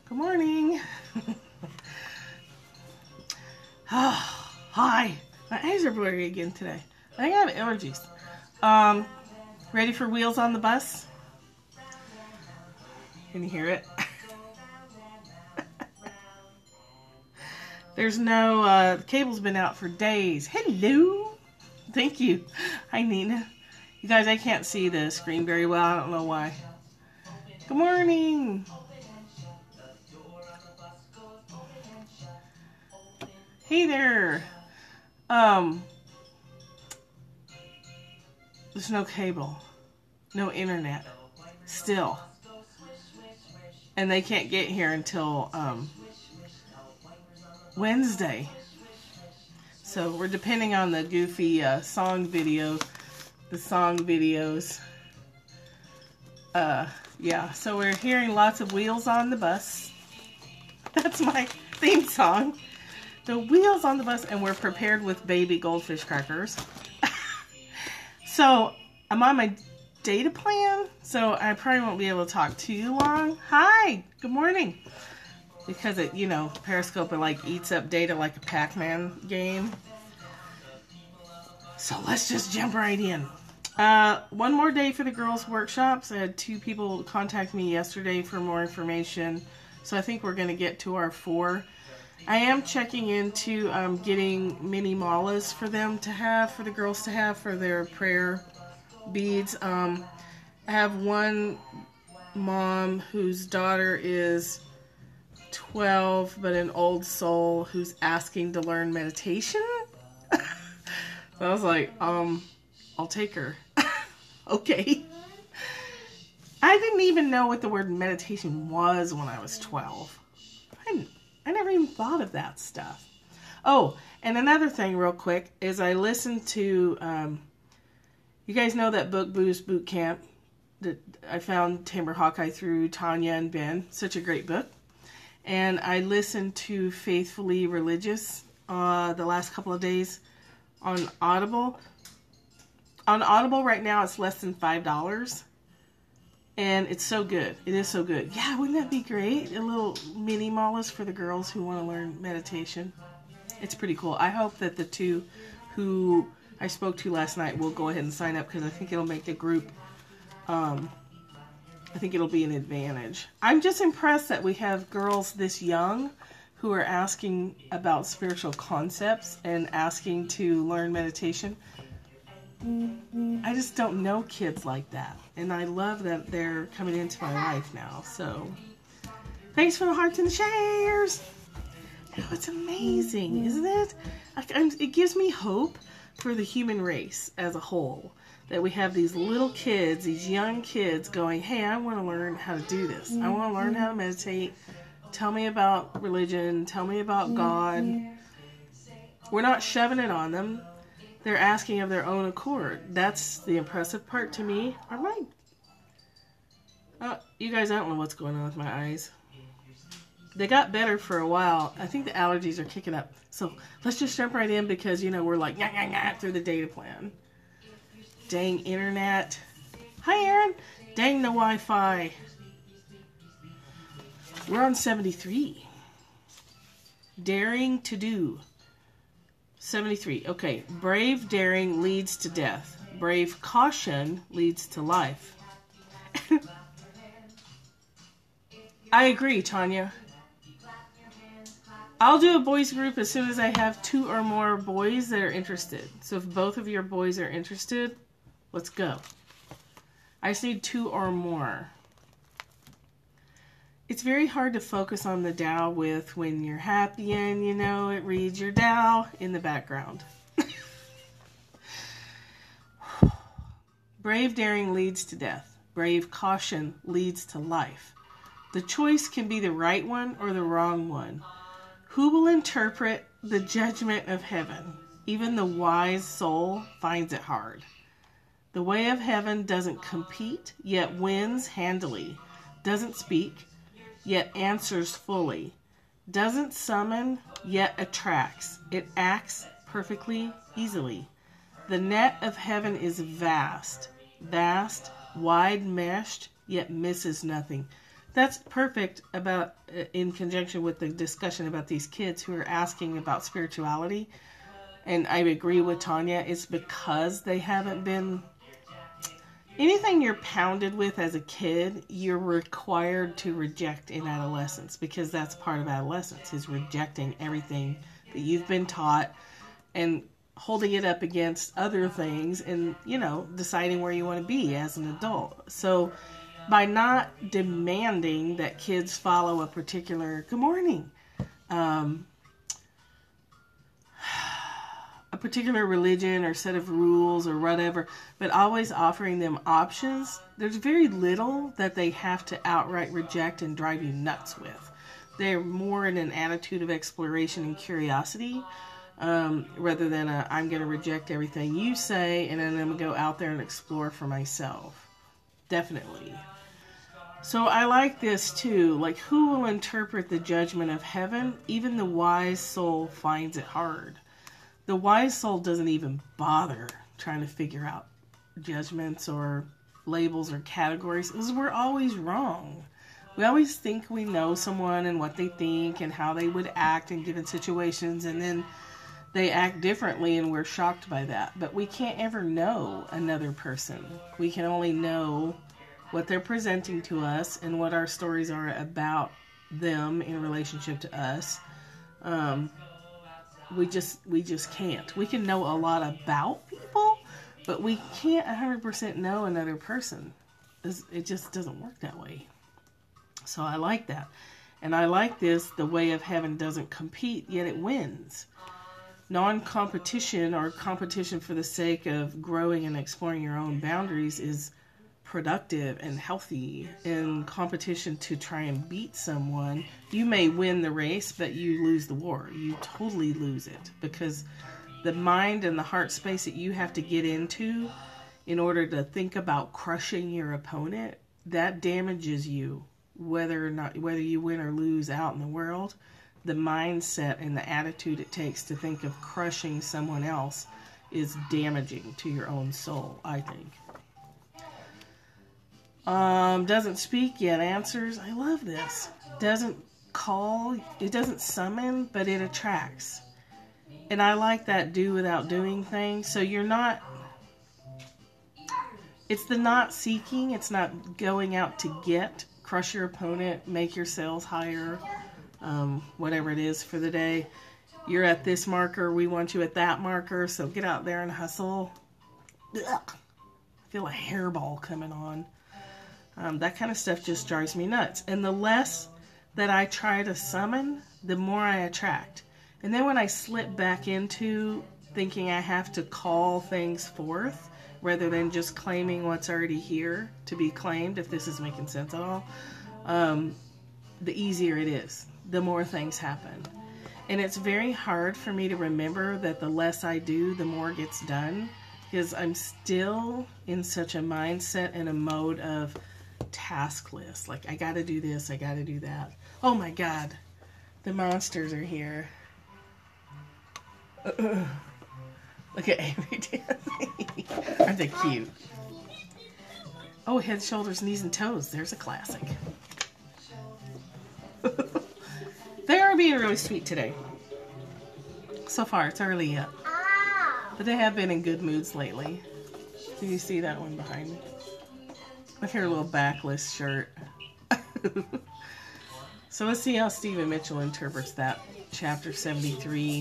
Good morning. Oh, hi. My eyes are blurry again today. I think I have allergies. Ready for Wheels on the Bus? Can you hear it? There's no, the cable's been out for days. Hello. Thank you. Hi, Nina. You guys, I can't see the screen very well. I don't know why. Good morning. Hey there. There's no cable. No internet. Still. And they can't get here until, Wednesday. So we're depending on the goofy song videos. Yeah, so we're hearing lots of Wheels on the Bus. That's my theme song. The Wheels on the Bus, and we're prepared with baby goldfish crackers. So I'm on my data plan, so I probably won't be able to talk too long. Hi, good morning. Because it, Periscope, it like eats up data like a Pac-Man game. So let's just jump right in. One more day for the girls' workshops. I had 2 people contact me yesterday for more information. So I think we're going to get to our 4. I am checking into getting mini malas for them to have, for the girls to have for their prayer beads. I have one mom whose daughter is 12, but an old soul who's asking to learn meditation. I was like, I'll take her. Okay. I didn't even know what the word meditation was when I was 12. I never even thought of that stuff. Oh, and another thing real quick is I listened to, you guys know that book, Buddhist Boot Camp, that I found Timber Hawkeye through Tanya and Ben. Such a great book. And I listened to Faithfully Religious the last couple of days on Audible. On Audible right now it's less than $5. And it's so good. It is so good. Yeah, wouldn't that be great? A little mini malas for the girls who want to learn meditation. It's pretty cool. I hope that the 2 who I spoke to last night will go ahead and sign up because I think it'll make the group, I think it'll be an advantage. I'm just impressed that we have girls this young who are asking about spiritual concepts and asking to learn meditation. I just don't know kids like that. And I love that they're coming into my life now. So, thanks for the hearts and the shares. Oh, it's amazing, isn't it? It gives me hope for the human race as a whole. That we have these little kids, these young kids going, hey, I want to learn how to do this. I want to learn how to meditate. Tell me about religion. Tell me about God. We're not shoving it on them. They're asking of their own accord. That's the impressive part to me. All right. You guys, I don't know what's going on with my eyes. They got better for a while. I think the allergies are kicking up. So let's just jump right in because, we're like, nah, through the data plan. Dang internet. Hi, Aaron. Dang the Wi-Fi. We're on 73. Daring to do. 73. Okay. Brave daring leads to death. Brave caution leads to life. I agree, Tanya. I'll do a boys group as soon as I have 2 or more boys that are interested. So if both of your boys are interested, let's go. I just need 2 or more. It's very hard to focus on the Tao with when you're happy and, it reads your Tao in the background. Brave daring leads to death. Brave caution leads to life. The choice can be the right one or the wrong one. Who will interpret the judgment of heaven? Even the wise soul finds it hard. The way of heaven doesn't compete, yet wins handily. Doesn't speak, yet answers fully. Doesn't summon, yet attracts. It acts perfectly easily. The net of heaven is vast, wide meshed, yet misses nothing. that's perfect about in conjunction with the discussion about these kids who are asking about spirituality. And I agree with Tanya. It's because they haven't been... Anything you're pounded with as a kid, you're required to reject in adolescence, because that's part of adolescence, is rejecting everything that you've been taught and holding it up against other things and, you know, deciding where you want to be as an adult. So by not demanding that kids follow a particular, good morning, a particular religion or set of rules or whatever, but always offering them options, there's very little that they have to outright reject and drive you nuts with. They're more in an attitude of exploration and curiosity, rather than I'm going to reject everything you say and then I'm going to go out there and explore for myself. Definitely. So I like this too. Like, who will interpret the judgment of heaven? Even the wise soul finds it hard. The wise soul doesn't even bother trying to figure out judgments or labels or categories, because we're always wrong. We always think we know someone and what they think and how they would act in given situations, and then they act differently and we're shocked by that. But we can't ever know another person. We can only know what they're presenting to us and what our stories are about them in relationship to us. We just can't. We can know a lot about people, but we can't 100% know another person. It just doesn't work that way. So I like that. And I like this, the way of heaven doesn't compete, yet it wins. Non-competition, or competition for the sake of growing and exploring your own boundaries, is productive and healthy. In competition to try and beat someone, you may win the race, but you lose the war. You totally lose it, because the mind and the heart space that you have to get into in order to think about crushing your opponent, that damages you, whether you win or lose out in the world. The mindset and the attitude it takes to think of crushing someone else is damaging to your own soul, I think. Doesn't speak yet answers. I love this. Doesn't call, it doesn't summon, but it attracts. And I like that do without doing thing. So you're not, it's the not seeking, it's not going out to get, crush your opponent, make your sales higher, whatever it is for the day. You're at this marker, we want you at that marker, so get out there and hustle. Ugh. I feel a hairball coming on. That kind of stuff just drives me nuts. And the less that I try to summon, the more I attract. And then when I slip back into thinking I have to call things forth, rather than just claiming what's already here to be claimed, if this is making sense at all, the easier it is. The more things happen. And it's very hard for me to remember that the less I do, the more gets done, because I'm still in such a mindset and a mode of task list. Like, I gotta do this, I gotta do that. Oh my God, the monsters are here. Look at Avery dancing. Aren't they cute? Oh, head, shoulders, knees, and toes. There's a classic. They are being really sweet today. So far, it's early yet. But they have been in good moods lately. Do you see that one behind me? Look at her little backless shirt. So let's see how Stephen Mitchell interprets that. Chapter 73.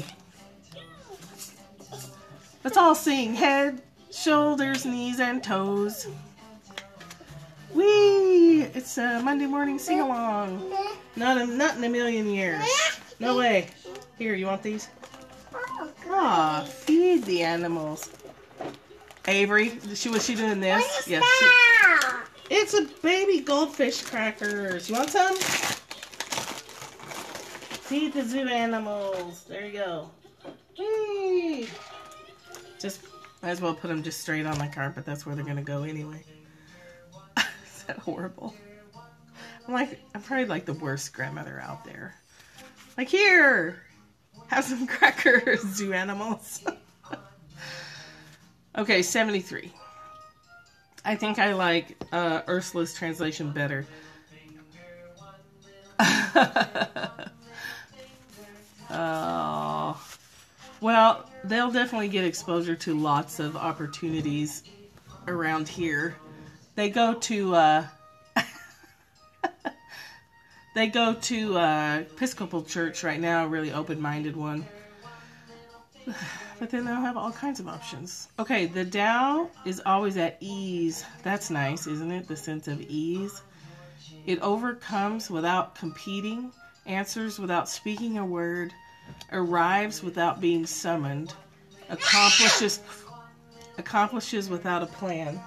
Let's all sing. Head, shoulders, knees, and toes. Whee! It's a Monday morning sing-along. Not in a million years. No way. Here, you want these? Aw, feed the animals. Avery, was she doing this? Yes. It's a baby goldfish crackers. You want some? Feed the zoo animals. There you go. Whee! Just might as well put them just straight on the carpet. That's where they're gonna go anyway. Is that horrible? I'm probably like the worst grandmother out there. Like, here, have some crackers, zoo animals. Okay, 73. I think I like Ursula's translation better. Oh. Well, they'll definitely get exposure to lots of opportunities around here. They go to Episcopal Church right now, a really open-minded one. But then they'll have all kinds of options. Okay, the Tao is always at ease. That's nice, isn't it? The sense of ease. It overcomes without competing, answers without speaking a word, arrives without being summoned, accomplishes without a plan.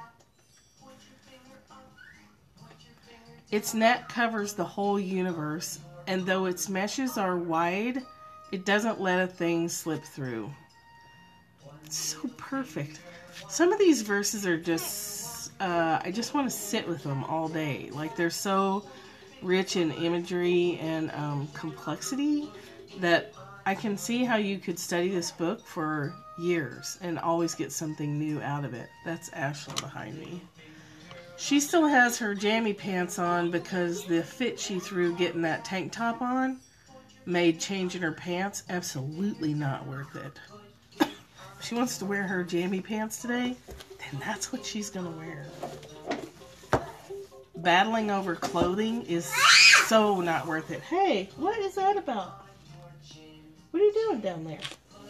Its net covers the whole universe, and though its meshes are wide, it doesn't let a thing slip through. It's so perfect. Some of these verses are just, I just want to sit with them all day. Like, they're so rich in imagery and complexity that I can see how you could study this book for years and always get something new out of it. That's Ashley behind me. She still has her jammy pants on because the fit she threw getting that tank top on made changing her pants absolutely not worth it. If she wants to wear her jammy pants today, then that's what she's going to wear. Battling over clothing is so not worth it. Hey, what is that about? What are you doing down there?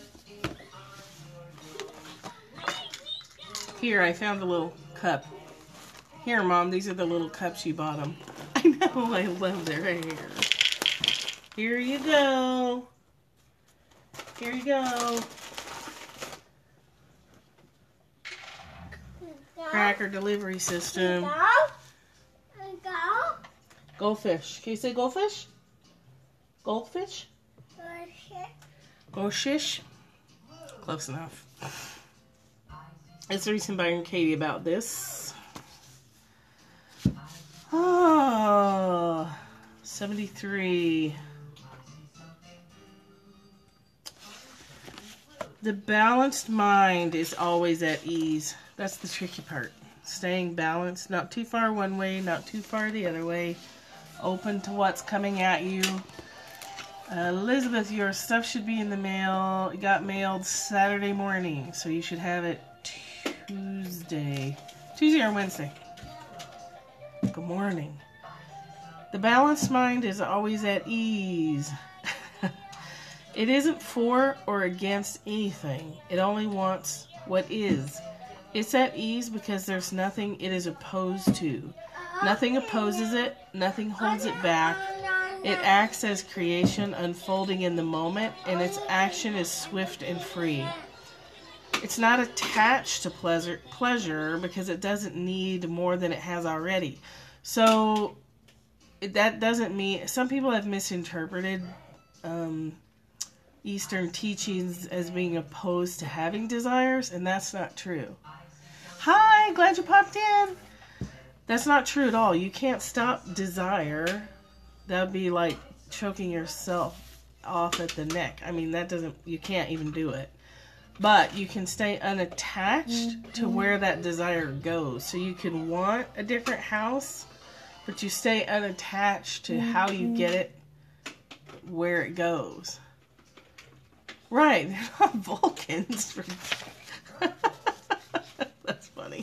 Here, I found a little cup. Here, Mom, these are the little cups you bought them. I know, I love their hair. Here you go. Here you go. Cracker delivery system. Goldfish. Can you say goldfish? Goldfish? Goldfish. Close enough. Let's read some Byron Katie about this. Oh, 73. The balanced mind is always at ease. That's the tricky part. Staying balanced, not too far one way, not too far the other way. Open to what's coming at you. Elizabeth, your stuff should be in the mail. It got mailed Saturday morning, so you should have it Tuesday or Wednesday. Good morning. The balanced mind is always at ease. It isn't for or against anything. It only wants what is. It's at ease because there's nothing it is opposed to. Nothing opposes it. Nothing holds it back. It acts as creation unfolding in the moment, and its action is swift and free. It's not attached to pleasure because it doesn't need more than it has already. So that doesn't mean... Some people have misinterpreted Eastern teachings as being opposed to having desires, and that's not true. Hi, glad you popped in. That's not true at all. You can't stop desire. That would be like choking yourself off at the neck. I mean, you can't even do it. But you can stay unattached to where that desire goes. So you can want a different house, but you stay unattached to how you get it, where it goes. Right, they're not Vulcans. That's funny.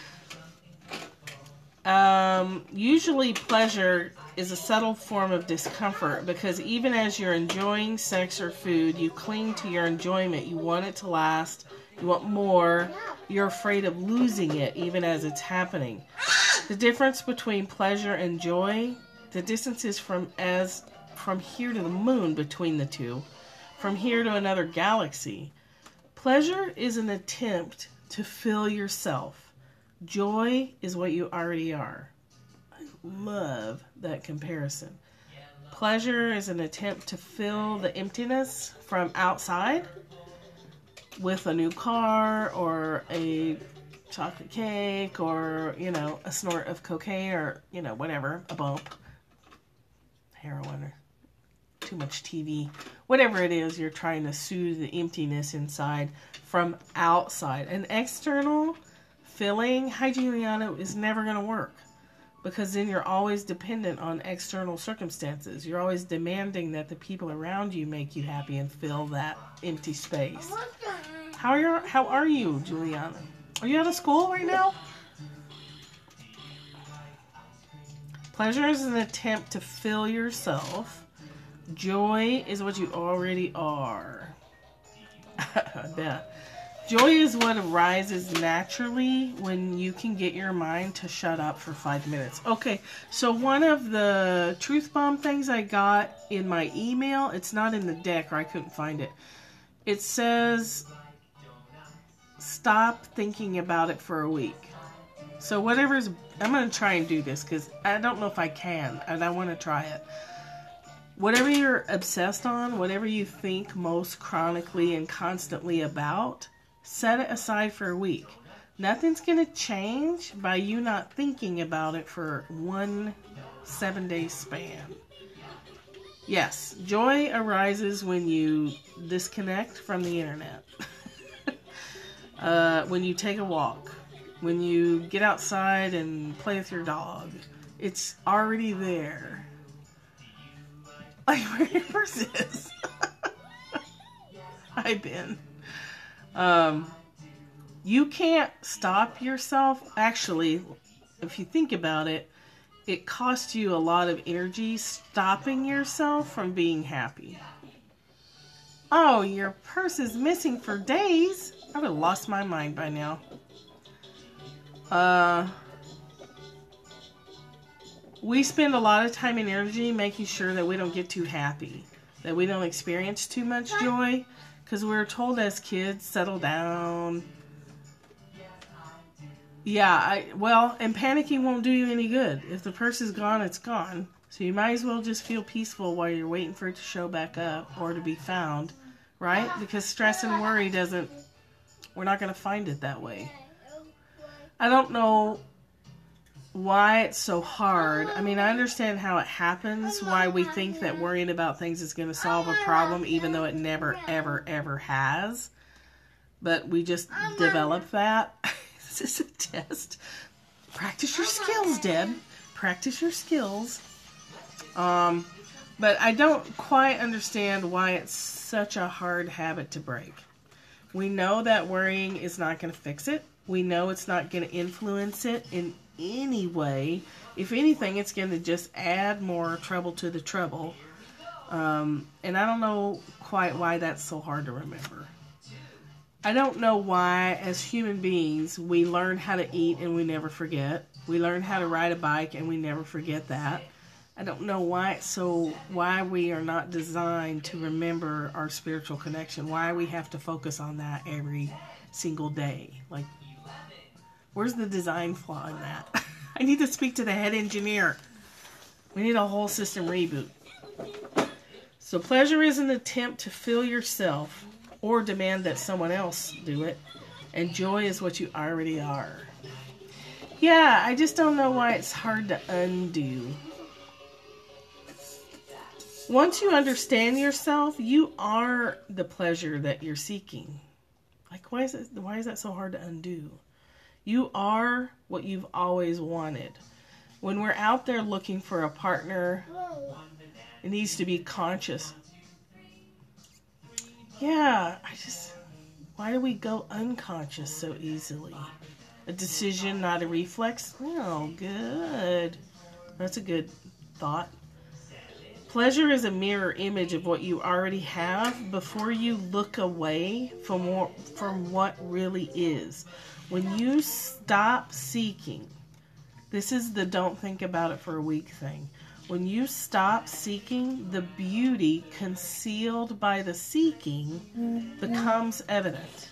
Usually pleasure is a subtle form of discomfort because even as you're enjoying sex or food, you cling to your enjoyment. You want it to last. You want more. You're afraid of losing it even as it's happening. The difference between pleasure and joy, the distance is from here to the moon between the two, from here to another galaxy. Pleasure is an attempt to fill yourself. Joy is what you already are. I love that comparison. Pleasure is an attempt to fill the emptiness from outside with a new car or a chocolate cake or, a snort of cocaine or, whatever, a bump, heroin or too much TV, whatever it is, you're trying to soothe the emptiness inside from outside. An external filling, hi Juliana, is never going to work. because then you're always dependent on external circumstances. You're always demanding that the people around you make you happy and fill that empty space. How are you, Juliana? Are you out of school right now? Pleasure is an attempt to fill yourself. Joy is what you already are. I bet. Joy is what arises naturally when you can get your mind to shut up for 5 minutes. Okay, so one of the truth bomb things I got in my email, it's not in the deck or I couldn't find it. It says, stop thinking about it for a week. So whatever's, I'm going to try and do this because I don't know if I can and I want to try it. Whatever you're obsessed on, whatever you think most chronically and constantly about, set it aside for a week. Nothing's going to change by you not thinking about it for 1 7-day span. Yes, joy arises when you disconnect from the internet. When you take a walk. When you get outside and play with your dog. It's already there. Like where your purse is. Hi, Ben. You can't stop yourself. Actually, if you think about it, it costs you a lot of energy stopping yourself from being happy. Oh, your purse is missing for days. I would have lost my mind by now. We spend a lot of time and energy making sure that we don't get too happy, that we don't experience too much joy, because we're told as kids, settle down. Yeah, and panicking won't do you any good. If the purse is gone, it's gone. So you might as well just feel peaceful while you're waiting for it to show back up or to be found, right? Because stress and worry we're not going to find it that way. I don't know why it's so hard. I mean, I understand how it happens, why we think that worrying about things is going to solve a problem, even though it never, ever, ever has. But we just develop that. This is a test. Practice your skills, Deb. Practice your skills. But I don't quite understand why it's such a hard habit to break. We know that worrying is not going to fix it. We know it's not going to influence it in any way. If anything, it's going to just add more trouble to the trouble. And I don't know quite why that's so hard to remember. I don't know why, as human beings, we learn how to eat and we never forget. We learn how to ride a bike and we never forget that. I don't know why we are not designed to remember our spiritual connection. Why we have to focus on that every single day. Like, where's the design flaw in that? I need to speak to the head engineer. We need a whole system reboot. So pleasure is an attempt to fill yourself or demand that someone else do it. And joy is what you already are. Yeah, I just don't know why it's hard to undo. Once you understand yourself, you are the pleasure that you're seeking. Like, why is that so hard to undo? You are what you've always wanted. When we're out there looking for a partner, it needs to be conscious. Yeah, why do we go unconscious so easily? A decision, not a reflex? Oh, good. That's a good thought. Pleasure is a mirror image of what you already have before you look away from what really is. When you stop seeking, this is the don't think about it for a week thing. When you stop seeking, the beauty concealed by the seeking becomes evident.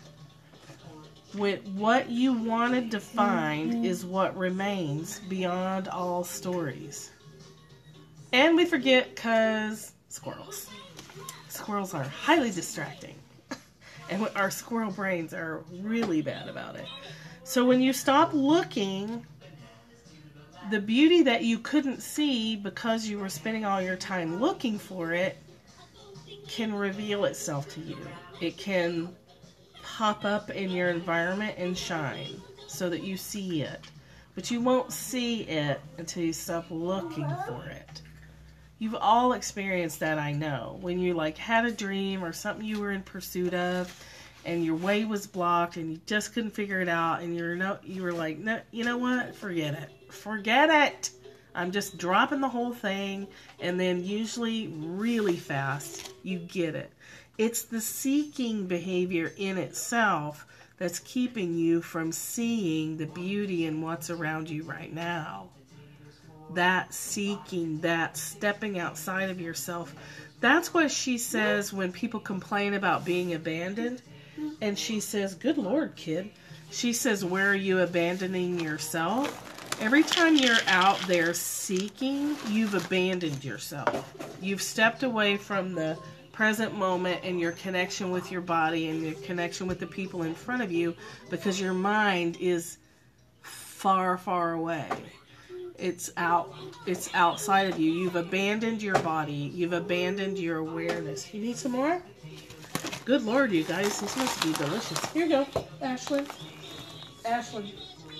What you wanted to find is what remains beyond all stories. And we forget because squirrels. Squirrels are highly distracting. And our squirrel brains are really bad about it. So when you stop looking, the beauty that you couldn't see because you were spending all your time looking for it can reveal itself to you. It can pop up in your environment and shine so that you see it. but you won't see it until you stop looking for it. You've all experienced that, I know. When you like had a dream or something you were in pursuit of and your way was blocked and you just couldn't figure it out and you were like, no, you know what? Forget it. Forget it. I'm just dropping the whole thing, and then usually really fast you get it. It's the seeking behavior in itself that's keeping you from seeing the beauty in what's around you right now. That seeking, that stepping outside of yourself. That's what she says when people complain about being abandoned. And she says, good Lord, kid. She says, where are you abandoning yourself? Every time you're out there seeking, you've abandoned yourself. You've stepped away from the present moment and your connection with your body and your connection with the people in front of you because your mind is far, far away. It's outside of you. You've abandoned your body. You've abandoned your awareness. You need some more? Good Lord, you guys. This must be delicious. Here you go, Ashlyn. Ashlyn.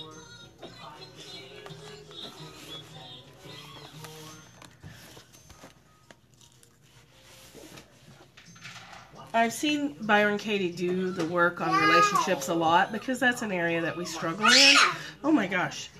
I've seen Byron Katie do the work on relationships a lot because that's an area that we struggle in. Oh my gosh.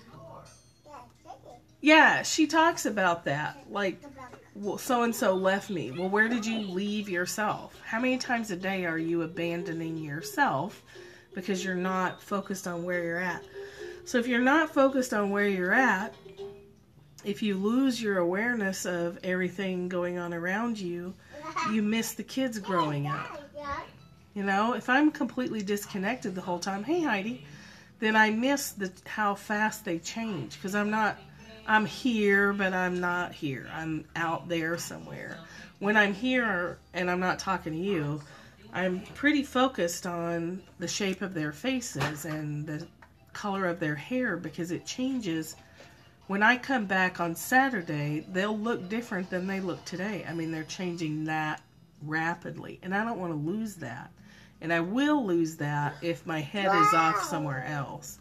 Yeah, she talks about that. Like, well, so-and-so left me. Well, where did you leave yourself? How many times a day are you abandoning yourself because you're not focused on where you're at? So if you're not focused on where you're at, if you lose your awareness of everything going on around you, you miss the kids growing up. You know, if I'm completely disconnected the whole time, hey Heidi, then I miss how fast they change because I'm here, but I'm not here. I'm out there somewhere. When I'm here and I'm not talking to you, I'm pretty focused on the shape of their faces and the color of their hair because it changes. When I come back on Saturday, they'll look different than they look today. I mean, they're changing that rapidly, and I don't want to lose that. And I will lose that if my head is off somewhere else.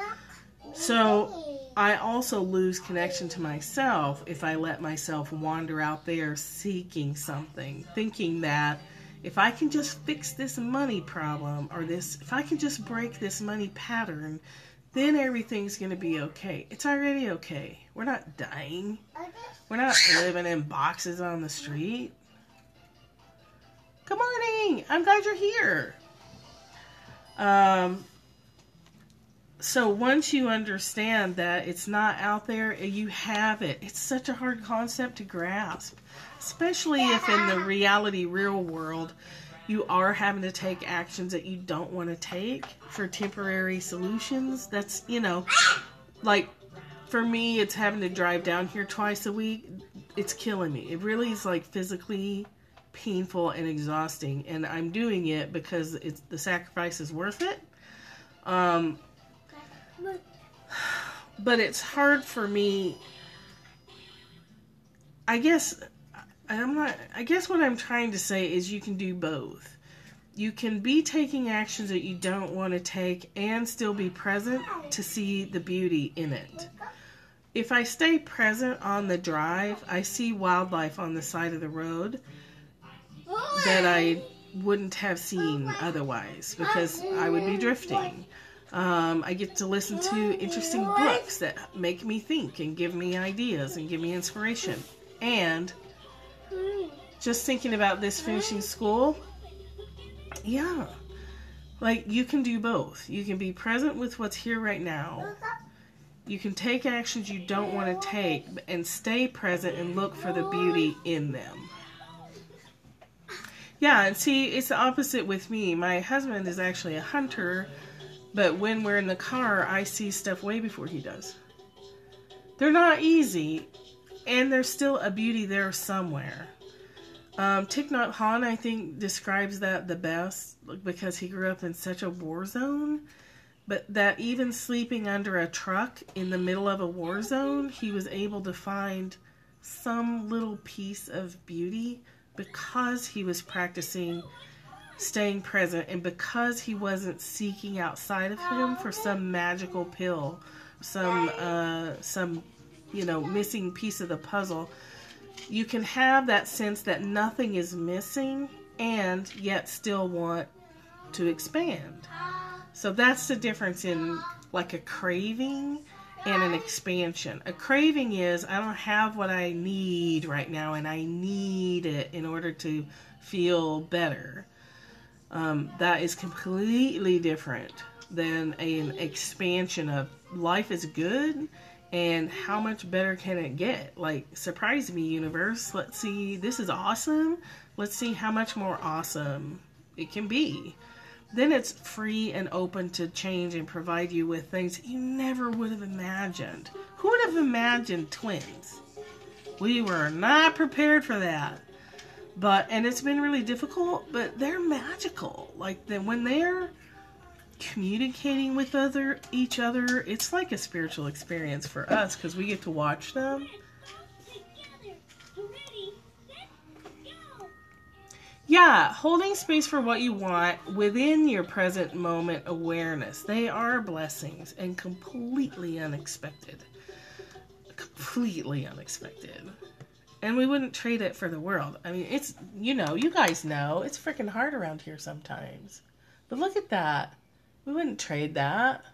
So I also lose connection to myself if I let myself wander out there seeking something, thinking that if I can just fix this money problem or if I can just break this money pattern, then everything's going to be okay. It's already okay. We're not dying. We're not living in boxes on the street. Good morning. I'm glad you're here. So once you understand that it's not out there, you have it. It's such a hard concept to grasp, especially if in the reality real world you are having to take actions that you don't want to take for temporary solutions. That's, you know, like for me, it's having to drive down here twice a week. It's killing me. It really is like physically painful and exhausting, and I'm doing it because the sacrifice is worth it. But it's hard for me. I guess what I'm trying to say is you can do both. You can be taking actions that you don't want to take and still be present to see the beauty in it. If I stay present on the drive, I see wildlife on the side of the road that I wouldn't have seen otherwise because I would be drifting. I get to listen to interesting books that make me think and give me ideas and give me inspiration. And just thinking about this finishing school, yeah, like you can do both. You can be present with what's here right now. You can take actions you don't want to take and stay present and look for the beauty in them. Yeah, and see, it's the opposite with me. My husband is actually a hunter, but when we're in the car, I see stuff way before he does. They're not easy, and there's still a beauty there somewhere. Thich Nhat Hanh, I think, describes that the best because he grew up in such a war zone, but that even sleeping under a truck in the middle of a war zone, he was able to find some little piece of beauty because he was practicing staying present and because he wasn't seeking outside of him for some magical pill, missing piece of the puzzle, you can have that sense that nothing is missing and yet still want to expand. So that's the difference in like a craving and an expansion. A craving is, I don't have what I need right now and I need it in order to feel better. That is completely different than an expansion of life is good and how much better can it get? Like, surprise me, universe. Let's see, this is awesome. Let's see how much more awesome it can be. Then it's free and open to change and provide you with things you never would have imagined. Who would have imagined twins? We were not prepared for that. And it's been really difficult, but they're magical. Like, when they're communicating with each other, it's like a spiritual experience for us because we get to watch them. Yeah, holding space for what you want within your present moment awareness. They are blessings and completely unexpected. Completely unexpected. And we wouldn't trade it for the world. I mean, it's, you guys know, it's freaking hard around here sometimes. But look at that. We wouldn't trade that.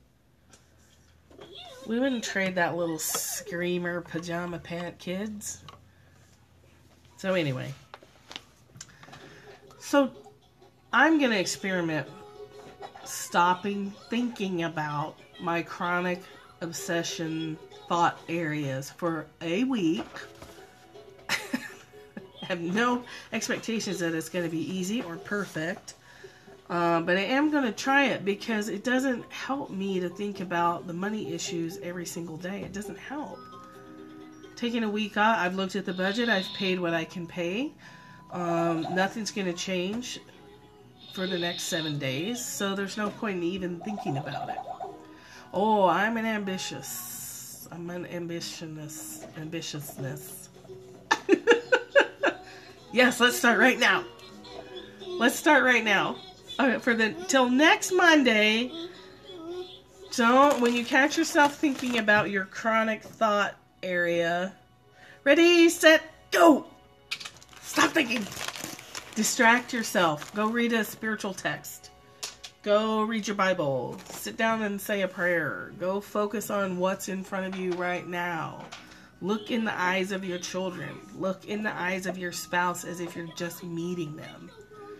We wouldn't trade that little screamer pajama pant kids. So anyway. So I'm going to experiment stopping thinking about my chronic obsession thought areas for a week. I have no expectations that it's going to be easy or perfect. But I am going to try it because it doesn't help me to think about the money issues every single day. It doesn't help. Taking a week off, I've looked at the budget. I've paid what I can pay. Nothing's going to change for the next 7 days. So there's no point in even thinking about it. Oh, I'm an ambitiousness. Yes, let's start right now. Okay, till next Monday, when you catch yourself thinking about your chronic thought area, ready, set, go! Stop thinking. Distract yourself. Go read a spiritual text. Go read your Bible. Sit down and say a prayer. Go focus on what's in front of you right now. Look in the eyes of your children. Look in the eyes of your spouse as if you're just meeting them.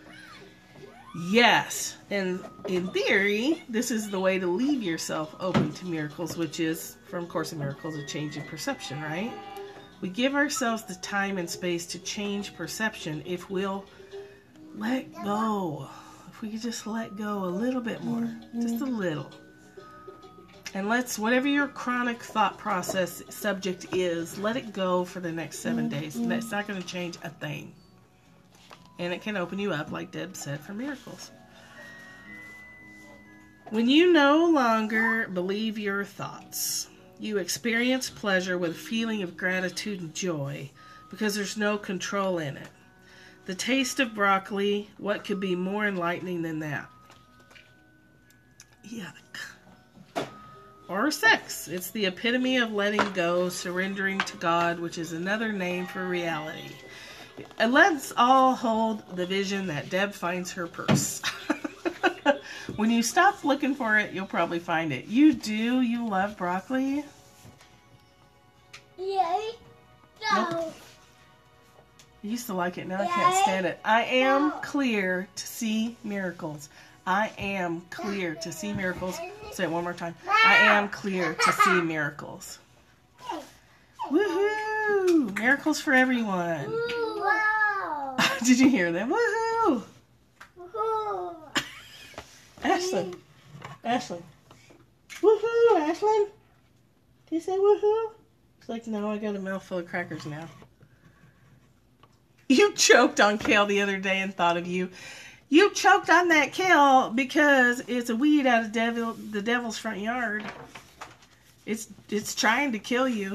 Yes, and in theory, this is the way to leave yourself open to miracles, which is, from Course in Miracles, a change in perception, right? We give ourselves the time and space to change perception if we'll let go. If we could just let go a little bit more, just a little. And whatever your chronic thought process subject is, let it go for the next 7 days. And it's not going to change a thing. And it can open you up, like Deb said, for miracles. When you no longer believe your thoughts, you experience pleasure with a feeling of gratitude and joy because there's no control in it. The taste of broccoli, what could be more enlightening than that? Yuck. Or sex. It's the epitome of letting go, surrendering to God, which is another name for reality. And let's all hold the vision that Deb finds her purse. When you stop looking for it, you'll probably find it. You do? You love broccoli? Yeah. No. Nope. I used to like it. Now I can't stand it. I am clear to see miracles. I am clear to see miracles. Say it one more time. I am clear to see miracles. Woohoo! Miracles for everyone. Wow. Did you hear them? Woohoo! Woohoo. Ashlyn. Ashlyn. Woohoo, Ashlyn. Did you say woohoo? She's like, no, I got a mouthful of crackers now. You choked on kale the other day and thought of you. You choked on that kale because it's a weed out of the devil's front yard. It's trying to kill you.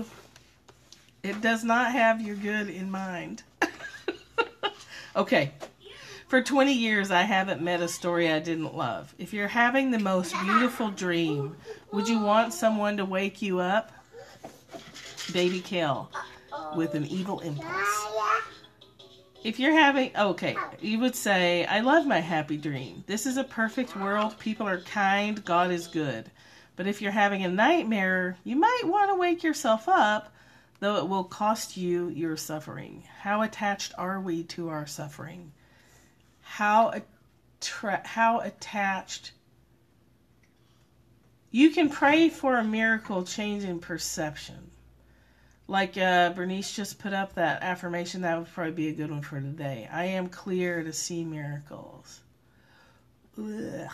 It does not have your good in mind. Okay. For 20 years, I haven't met a story I didn't love. If you're having the most beautiful dream, would you want someone to wake you up? Baby Kale, with an evil impulse. If you're having, okay, you would say, I love my happy dream. This is a perfect world. People are kind. God is good. But if you're having a nightmare, you might want to wake yourself up, though it will cost you your suffering. How attached are we to our suffering? How attached? You can pray for a miracle change in perception. Like Bernice just put up that affirmation, that would probably be a good one for today. I am clear to see miracles. Ugh.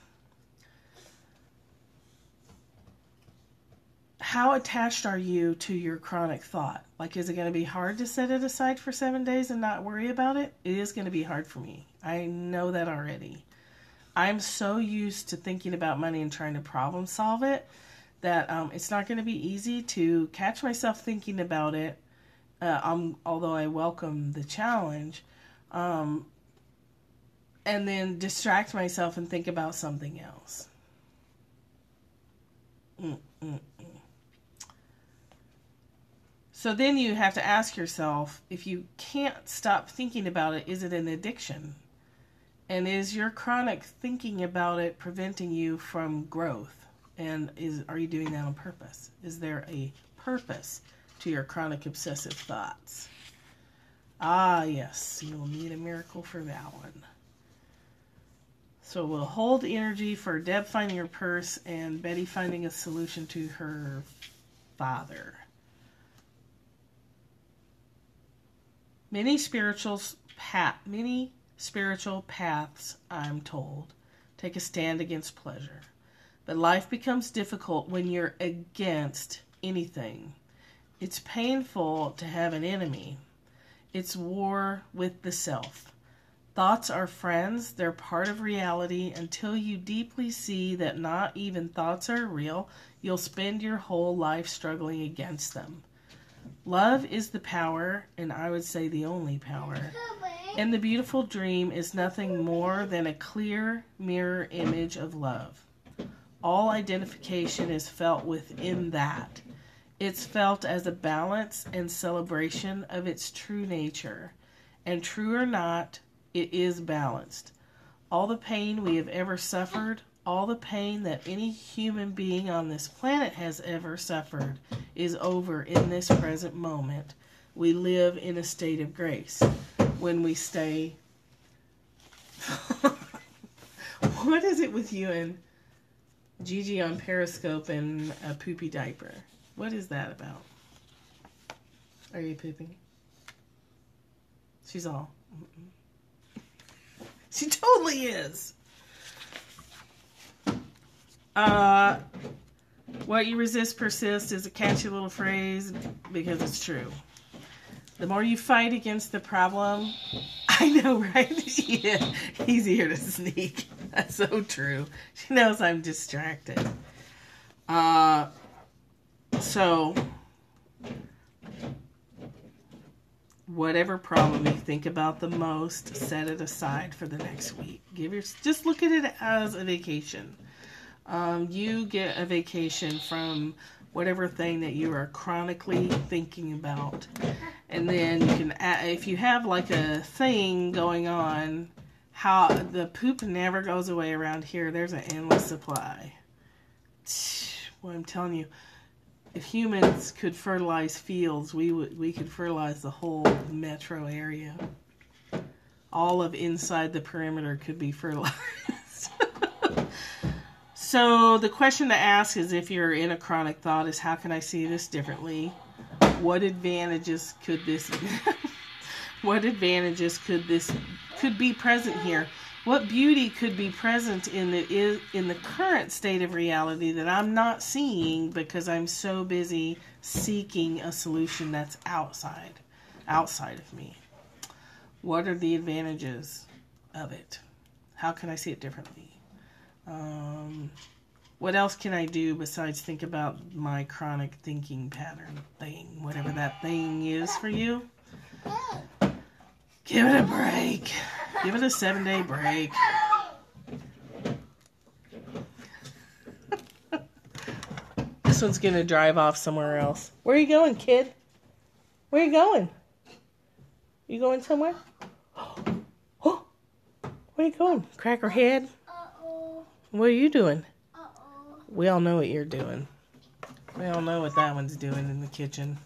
How attached are you to your chronic thought? Like, is it going to be hard to set it aside for 7 days and not worry about it? It is going to be hard for me. I know that already. I'm so used to thinking about money and trying to problem solve it that it's not going to be easy to catch myself thinking about it, although I welcome the challenge, and then distract myself and think about something else. So then you have to ask yourself, if you can't stop thinking about it, is it an addiction? And is your chronic thinking about it preventing you from growth? And are you doing that on purpose? Is there a purpose to your chronic obsessive thoughts? Ah, yes, you'll need a miracle for that one. So we'll hold energy for Deb finding her purse and Betty finding a solution to her father. Many spiritual paths, I'm told, take a stand against pleasure. But life becomes difficult when you're against anything. It's painful to have an enemy. It's war with the self. Thoughts are friends. They're part of reality. Until you deeply see that not even thoughts are real, you'll spend your whole life struggling against them. Love is the power, and I would say the only power. And the beautiful dream is nothing more than a clear mirror image of love. All identification is felt within that. It's felt as a balance and celebration of its true nature. And true or not, it is balanced. All the pain we have ever suffered, all the pain that any human being on this planet has ever suffered, is over in this present moment. We live in a state of grace when we stay... What is it with you and Gigi on Periscope and a poopy diaper? What is that about? Are you pooping? She's all... She totally is. What you resist persists is a catchy little phrase because it's true. The more you fight against the problem, I know, right? Yeah, easier to sneak. That's so true. She knows I'm distracted. So, whatever problem you think about the most, set it aside for the next week. Just look at it as a vacation. You get a vacation from whatever thing that you are chronically thinking about. And then you can, if you have like a thing going on, how the poop never goes away around here. There's an endless supply. Well, I'm telling you, if humans could fertilize fields, we could fertilize the whole metro area. All of inside the perimeter could be fertilized. So the question to ask is, if you're in a chronic thought, is how can I see this differently? What advantages could this what advantages could be present here? What beauty could be present in the current state of reality that I'm not seeing because I'm so busy seeking a solution that's outside of me? What are the advantages of it? How can I see it differently? What else can I do besides think about my chronic thinking pattern thing, whatever that thing is for you? Give it a break. Give it a 7-day break. This one's gonna drive off somewhere else. Where are you going, kid? Where are you going? You going somewhere? Oh, where are you going? Crackerhead? What are you doing? We all know what you're doing. We all know what that one's doing in the kitchen.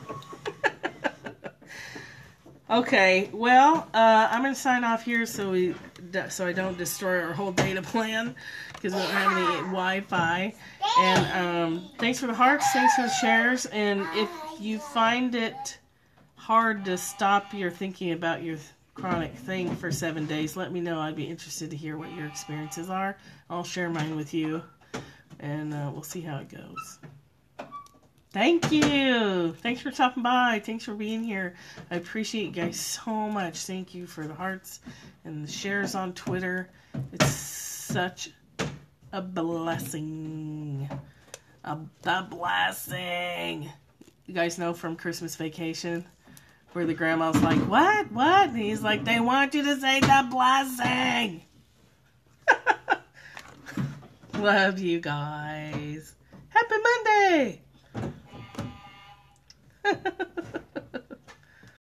Okay, well, I'm going to sign off here so I don't destroy our whole data plan because we don't have any Wi-Fi. And thanks for the hearts, thanks for the shares. And if you find it hard to stop your thinking about your chronic thing for 7 days, let me know. I'd be interested to hear what your experiences are. I'll share mine with you, and we'll see how it goes. Thank you. Thanks for stopping by. Thanks for being here. I appreciate you guys so much. Thank you for the hearts and the shares on Twitter. It's such a blessing. A blessing. You guys know from Christmas Vacation where the grandma's like, what? What? And he's like, they want you to say the blessing. Love you guys.